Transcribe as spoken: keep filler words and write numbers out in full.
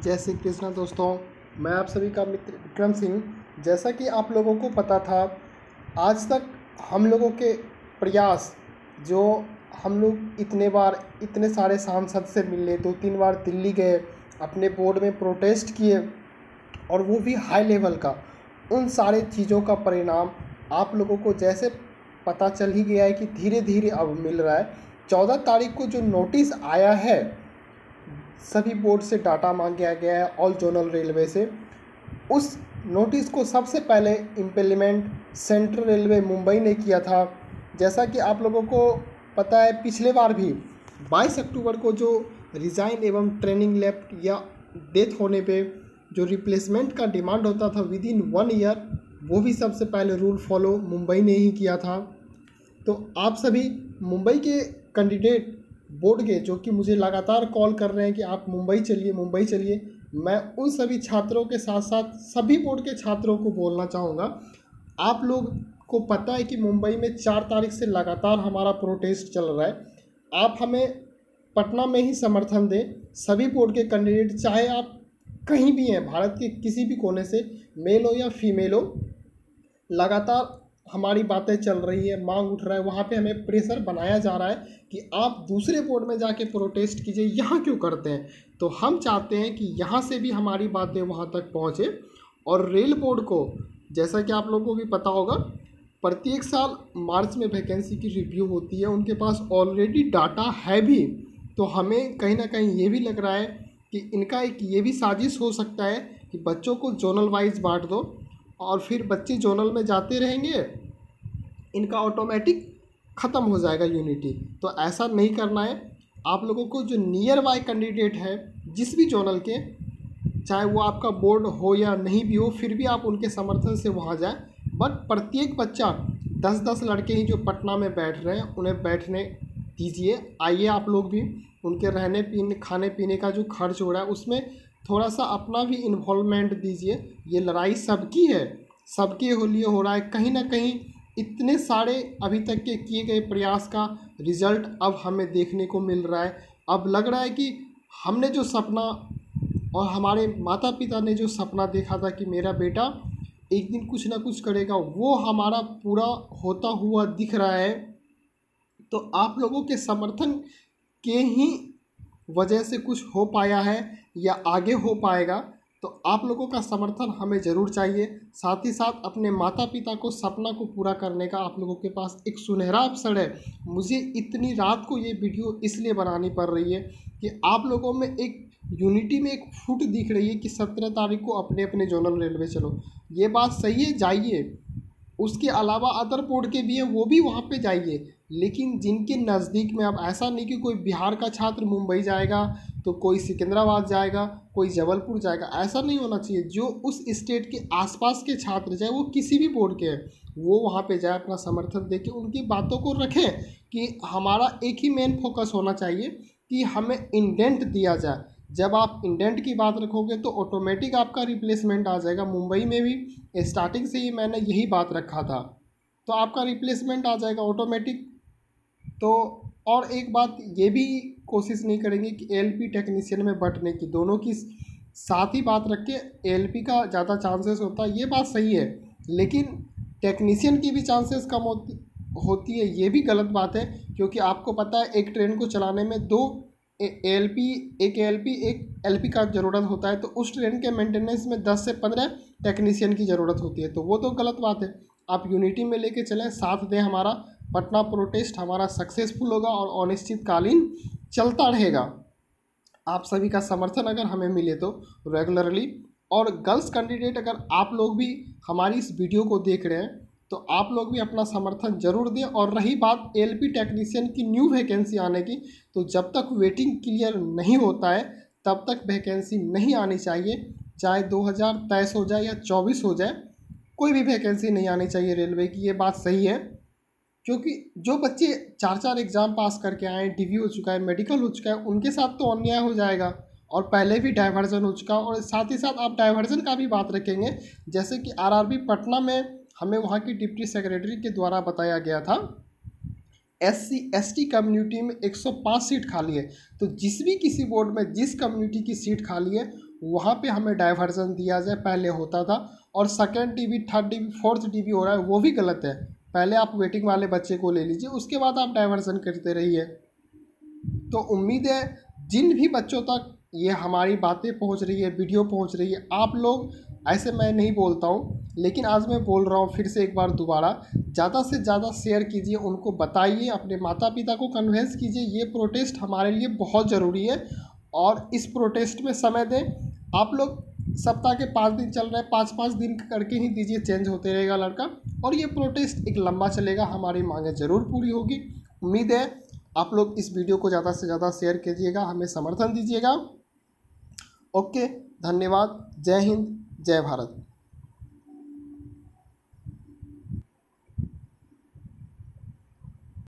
जय श्री कृष्ण दोस्तों, मैं आप सभी का मित्र विक्रम सिंह। जैसा कि आप लोगों को पता था, आज तक हम लोगों के प्रयास जो हम लोग इतने बार इतने सारे सांसद से मिले, दो तीन बार दिल्ली गए, अपने बोर्ड में प्रोटेस्ट किए और वो भी हाई लेवल का, उन सारे चीज़ों का परिणाम आप लोगों को जैसे पता चल ही गया है कि धीरे धीरे अब मिल रहा है। चौदह तारीख को जो नोटिस आया है, सभी बोर्ड से डाटा मांगा गया है ऑल जोनल रेलवे से। उस नोटिस को सबसे पहले इम्प्लीमेंट सेंट्रल रेलवे मुंबई ने किया था। जैसा कि आप लोगों को पता है, पिछले बार भी बाईस अक्टूबर को जो रिज़ाइन एवं ट्रेनिंग लेफ्ट या डेथ होने पे जो रिप्लेसमेंट का डिमांड होता था विद इन वन ईयर, वो भी सबसे पहले रूल फॉलो मुंबई ने ही किया था। तो आप सभी मुंबई के कैंडिडेट बोर्ड के जो कि मुझे लगातार कॉल कर रहे हैं कि आप मुंबई चलिए मुंबई चलिए, मैं उन सभी छात्रों के साथ साथ सभी बोर्ड के छात्रों को बोलना चाहूँगा। आप लोग को पता है कि मुंबई में चार तारीख से लगातार हमारा प्रोटेस्ट चल रहा है। आप हमें पटना में ही समर्थन दें। सभी बोर्ड के कैंडिडेट, चाहे आप कहीं भी हैं, भारत के किसी भी कोने से, मेल हो या फीमेल हो, लगातार हमारी बातें चल रही है, मांग उठ रहा है, वहाँ पे हमें प्रेशर बनाया जा रहा है कि आप दूसरे बोर्ड में जाके प्रोटेस्ट कीजिए, यहाँ क्यों करते हैं। तो हम चाहते हैं कि यहाँ से भी हमारी बातें वहाँ तक पहुँचे। और रेल बोर्ड को, जैसा कि आप लोगों को भी पता होगा, प्रत्येक साल मार्च में वैकेंसी की रिव्यू होती है, उनके पास ऑलरेडी डाटा है भी। तो हमें कहीं ना कहीं ये भी लग रहा है कि इनका एक ये भी साजिश हो सकता है कि बच्चों को जोनल वाइज बांट दो और फिर बच्चे जोनल में जाते रहेंगे, इनका ऑटोमेटिक ख़त्म हो जाएगा यूनिटी। तो ऐसा नहीं करना है। आप लोगों को जो नियर बाय कैंडिडेट है जिस भी जोनल के, चाहे वो आपका बोर्ड हो या नहीं भी हो, फिर भी आप उनके समर्थन से वहाँ जाएं। बट प्रत्येक बच्चा, दस दस लड़के ही जो पटना में बैठ रहे हैं, उन्हें बैठने दीजिए। आइए आप लोग भी, उनके रहने पीने खाने पीने का जो खर्च हो रहा है उसमें थोड़ा सा अपना भी इन्वॉल्वमेंट दीजिए। ये लड़ाई सबकी है, सबके लिए हो रहा है। कहीं ना कहीं इतने सारे अभी तक के किए गए प्रयास का रिजल्ट अब हमें देखने को मिल रहा है। अब लग रहा है कि हमने जो सपना और हमारे माता पिता ने जो सपना देखा था कि मेरा बेटा एक दिन कुछ ना कुछ करेगा, वो हमारा पूरा होता हुआ दिख रहा है। तो आप लोगों के समर्थन के ही वजह से कुछ हो पाया है या आगे हो पाएगा। तो आप लोगों का समर्थन हमें ज़रूर चाहिए। साथ ही साथ अपने माता पिता को सपना को पूरा करने का आप लोगों के पास एक सुनहरा अवसर है। मुझे इतनी रात को ये वीडियो इसलिए बनानी पड़ रही है कि आप लोगों में एक यूनिटी में एक फूट दिख रही है कि सत्रह तारीख को अपने अपने जोनल रेलवे चलो। ये बात सही है, जाइए। उसके अलावा अदर बोर्ड के भी हैं, वो भी वहाँ पे जाइए। लेकिन जिनके नज़दीक में, अब ऐसा नहीं कि कोई बिहार का छात्र मुंबई जाएगा तो कोई सिकंदराबाद जाएगा, कोई जबलपुर जाएगा, ऐसा नहीं होना चाहिए। जो उस स्टेट के आसपास के छात्र, चाहे वो किसी भी बोर्ड के हैं, वो वहाँ पे जाए, अपना समर्थन देके उनकी बातों को रखें। कि हमारा एक ही मेन फोकस होना चाहिए कि हमें इंडेंट दिया जाए। जब आप इंडेंट की बात रखोगे तो ऑटोमेटिक आपका रिप्लेसमेंट आ जाएगा। मुंबई में भी स्टार्टिंग से ही मैंने यही बात रखा था, तो आपका रिप्लेसमेंट आ जाएगा ऑटोमेटिक। तो और एक बात ये भी कोशिश नहीं करेंगे कि एलपी टेक्नीशियन में बंटने की, दोनों की साथ ही बात रख के एलपी का ज़्यादा चांसेस होता है, ये बात सही है। लेकिन टेक्नीशियन की भी चांसेस कम होती होती है, ये भी गलत बात है। क्योंकि आपको पता है एक ट्रेन को चलाने में दो एलपी एक एलपी एक एलपी का ज़रूरत होता है, तो उस ट्रेन के मेंटेनेंस में दस से पंद्रह टेक्नीशियन की ज़रूरत होती है। तो वो तो गलत बात है। आप यूनिटी में लेके चलें, साथ दें। हमारा पटना प्रोटेस्ट हमारा सक्सेसफुल होगा और अनिश्चितकालीन चलता रहेगा। आप सभी का समर्थन अगर हमें मिले तो रेगुलरली। और गर्ल्स कैंडिडेट, अगर आप लोग भी हमारी इस वीडियो को देख रहे हैं तो आप लोग भी अपना समर्थन जरूर दें। और रही बात एलपी टेक्नीशियन की न्यू वैकेंसी आने की, तो जब तक वेटिंग क्लियर नहीं होता है तब तक वैकेंसी नहीं आनी चाहिए। चाहे दो हज़ार तेईस हो जाए या चौबीस हो जाए, कोई भी वैकेंसी नहीं आनी चाहिए रेलवे की। ये बात सही है, क्योंकि जो बच्चे चार चार एग्ज़ाम पास करके आए, डीवी हो चुका है, मेडिकल हो चुका है, उनके साथ तो अन्याय हो जाएगा। और पहले भी डाइवर्जन हो चुका। और साथ ही साथ आप डाइवर्जन का भी बात रखेंगे, जैसे कि आरआरबी पटना में हमें वहाँ की डिप्टी सेक्रेटरी के द्वारा बताया गया था एससी एसटी कम्युनिटी में एक सौ पाँच सीट खाली है। तो जिस भी किसी बोर्ड में जिस कम्युनिटी की सीट खाली है वहाँ पे हमें डाइवर्जन दिया जाए, पहले होता था। और second TV, third TV, fourth TV हो रहा है, वो भी गलत है। पहले आप वेटिंग वाले बच्चे को ले लीजिए, उसके बाद आप डाइवर्जन करते रहिए। तो उम्मीद है जिन भी बच्चों तक ये हमारी बातें पहुंच रही है, वीडियो पहुंच रही है, आप लोग, ऐसे मैं नहीं बोलता हूं, लेकिन आज मैं बोल रहा हूं फिर से एक बार दोबारा, ज़्यादा से ज़्यादा शेयर कीजिए, उनको बताइए, अपने माता पिता को कन्विंस कीजिए। ये प्रोटेस्ट हमारे लिए बहुत ज़रूरी है और इस प्रोटेस्ट में समय दें। आप लोग सप्ताह के पाँच दिन चल रहे हैं, पाँच पाँच दिन करके ही दीजिए, चेंज होते रहेगा लड़का। और ये प्रोटेस्ट एक लंबा चलेगा, हमारी मांगें ज़रूर पूरी होगी। उम्मीद है आप लोग इस वीडियो को ज़्यादा से ज़्यादा शेयर कीजिएगा, हमें समर्थन दीजिएगा। ओके, धन्यवाद। जय हिंद, जय भारत।